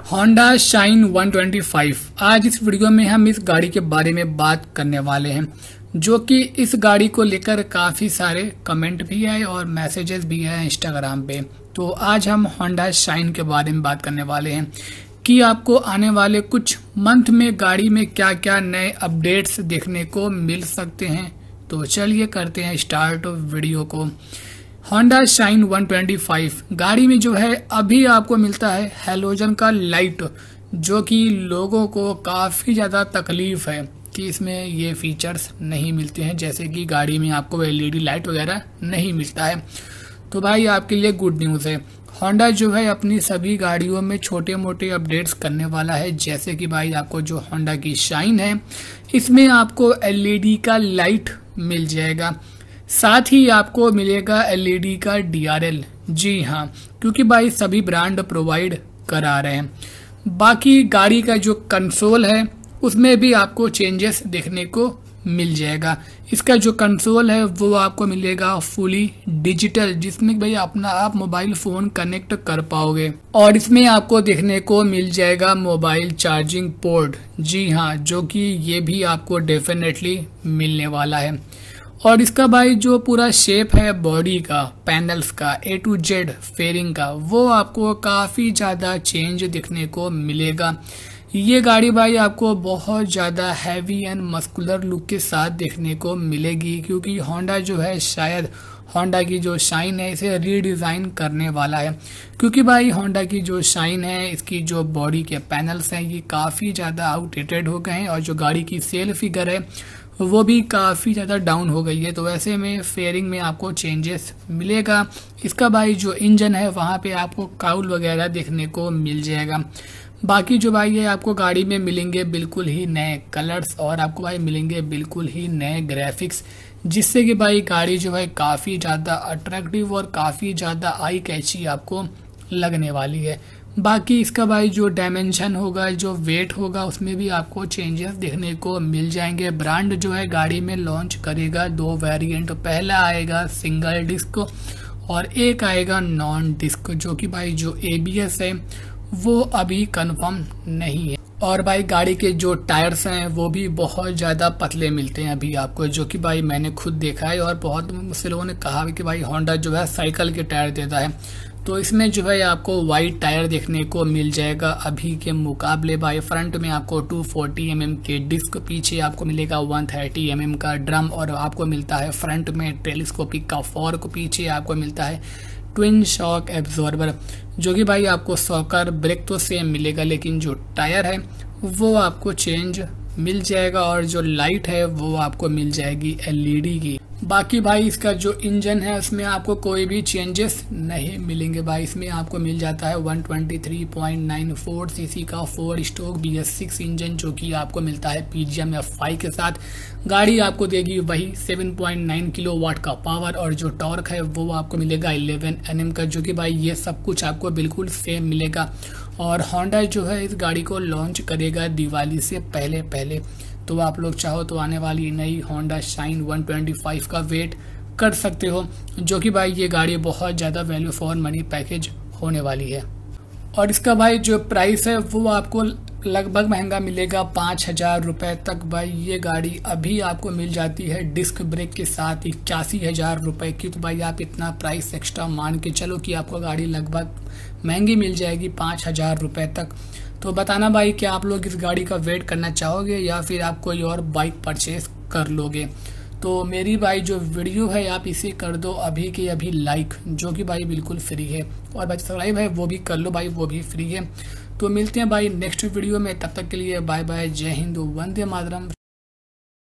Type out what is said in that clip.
Honda Shine 125। आज इस video में हम इस गाड़ी के बारे में बात करने वाले हैं, जो कि इस गाड़ी को लेकर काफ़ी सारे कमेंट भी आए और मैसेजेस भी आए इंस्टाग्राम पे। तो आज हम होंडा शाइन के बारे में बात करने वाले हैं कि आपको आने वाले कुछ मंथ में गाड़ी में क्या क्या नए अपडेट्स देखने को मिल सकते हैं। तो चलिए करते हैं स्टार्ट वीडियो को। होंडा शाइन 125 गाड़ी में जो है अभी आपको मिलता है हैलोजन का लाइट, जो कि लोगों को काफ़ी ज़्यादा तकलीफ है कि इसमें ये फीचर्स नहीं मिलते हैं, जैसे कि गाड़ी में आपको एलईडी लाइट वगैरह नहीं मिलता है। तो भाई आपके लिए गुड न्यूज़ है, होंडा जो है अपनी सभी गाड़ियों में छोटे मोटे अपडेट्स करने वाला है। जैसे कि भाई आपको जो होंडा की शाइन है इसमें आपको एलईडी का लाइट मिल जाएगा, साथ ही आपको मिलेगा एलईडी का डीआरएल। जी हाँ, क्योंकि भाई सभी ब्रांड प्रोवाइड करा रहे हैं। बाकी गाड़ी का जो कंसोल है उसमें भी आपको चेंजेस देखने को मिल जाएगा। इसका जो कंसोल है वो आपको मिलेगा फुली डिजिटल, जिसमें भाई अपना आप मोबाइल फोन कनेक्ट कर पाओगे। और इसमें आपको देखने को मिल जाएगा मोबाइल चार्जिंग पोर्ट। जी हाँ, जो कि ये भी आपको डेफिनेटली मिलने वाला है। और इसका भाई जो पूरा शेप है बॉडी का, पैनल्स का, ए टू जेड फेयरिंग का, वो आपको काफ़ी ज़्यादा चेंज दिखने को मिलेगा। ये गाड़ी भाई आपको बहुत ज़्यादा हैवी एंड मस्कुलर लुक के साथ देखने को मिलेगी, क्योंकि होंडा जो है शायद होंडा की जो शाइन है इसे रीडिज़ाइन करने वाला है। क्योंकि भाई होंडा की जो शाइन है इसकी जो बॉडी के पैनल्स हैं ये काफ़ी ज़्यादा आउटडेटेड हो गए हैं, और जो गाड़ी की सेल फिगर है वो भी काफ़ी ज़्यादा डाउन हो गई है। तो ऐसे में फेयरिंग में आपको चेंजेस मिलेगा। इसका भाई जो इंजन है वहाँ पे आपको काउल वगैरह देखने को मिल जाएगा। बाकी जो भाई है आपको गाड़ी में मिलेंगे बिल्कुल ही नए कलर्स, और आपको भाई मिलेंगे बिल्कुल ही नए ग्राफिक्स, जिससे कि भाई गाड़ी जो है काफ़ी ज़्यादा अट्रैक्टिव और काफ़ी ज़्यादा आई कैची आपको लगने वाली है। बाकी इसका भाई जो डायमेंशन होगा, जो वेट होगा, उसमें भी आपको चेंजेस देखने को मिल जाएंगे। ब्रांड जो है गाड़ी में लॉन्च करेगा 2 वेरिएंट, पहला आएगा सिंगल डिस्क और एक आएगा नॉन डिस्क, जो कि भाई जो एबीएस है वो अभी कंफर्म नहीं है। और भाई गाड़ी के जो टायर्स हैं वो भी बहुत ज़्यादा पतले मिलते हैं अभी आपको, जो कि भाई मैंने खुद देखा है, और बहुत मुझसे लोगों ने कहा कि भाई होंडा जो है साइकिल के टायर देता है। तो इसमें जो है आपको वाइड टायर देखने को मिल जाएगा अभी के मुकाबले। भाई फ्रंट में आपको 240 mm के डिस्क, पीछे आपको मिलेगा 130 mm का ड्रम, और आपको मिलता है फ्रंट में टेलीस्कोपिक का फॉर्क, पीछे आपको मिलता है ट्विन शॉक एब्जॉर्बर, जो कि भाई आपको शॉकर ब्रेक तो सेम मिलेगा, लेकिन जो टायर है वो आपको चेंज मिल जाएगा, और जो लाइट है वो आपको मिल जाएगी एलईडी की। बाकी भाई इसका जो इंजन है उसमें आपको कोई भी चेंजेस नहीं मिलेंगे। भाई इसमें आपको मिल जाता है 123.94 सीसी का 4 स्ट्रोक BS6 इंजन, जो कि आपको मिलता है PGM F5 के साथ। गाड़ी आपको देगी वही 7.9 किलोवाट का पावर, और जो टॉर्क है वो आपको मिलेगा 11 Nm का, जो कि भाई ये सब कुछ आपको बिल्कुल सेम मिलेगा। और होंडा जो है इस गाड़ी को लॉन्च करेगा दिवाली से पहले। तो आप लोग चाहो तो आने वाली नई होंडा शाइन 125 का वेट कर सकते हो, जो कि भाई ये गाड़ी बहुत ज़्यादा वैल्यू फॉर मनी पैकेज होने वाली है। और इसका भाई जो प्राइस है वो आपको लगभग महंगा मिलेगा 5,000 रुपये तक। भाई ये गाड़ी अभी आपको मिल जाती है डिस्क ब्रेक के साथ 81,000 रुपये की। तो भाई आप इतना प्राइस एक्स्ट्रा मान के चलो कि आपको गाड़ी लगभग महंगी मिल जाएगी 5,000 रुपये तक। तो बताना भाई क्या आप लोग इस गाड़ी का वेट करना चाहोगे या फिर आप कोई और बाइक परचेज कर लोगे। तो मेरी भाई जो वीडियो है आप इसे कर दो अभी के अभी लाइक, जो कि भाई बिल्कुल फ्री है, और भाई सब्सक्राइब है वो भी कर लो भाई, वो भी फ्री है। तो मिलते हैं भाई नेक्स्ट वीडियो में, तब तक के लिए बाय बाय, जय हिंद, वंदे मातरम।